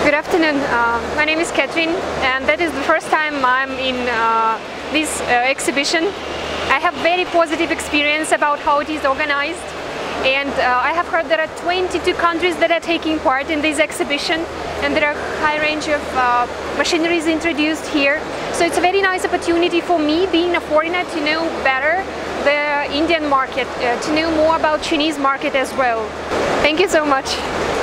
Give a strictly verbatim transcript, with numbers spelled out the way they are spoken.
Good afternoon. Uh, my name is Catherine, and that is the first time I'm in uh, this uh, exhibition. I have very positive experience about how it is organized, and uh, I have heard there are twenty-two countries that are taking part in this exhibition, and there are a high range of uh, machineries introduced here. So it's a very nice opportunity for me, being a foreigner, to know better the Indian market, uh, to know more about Chinese market as well. Thank you so much.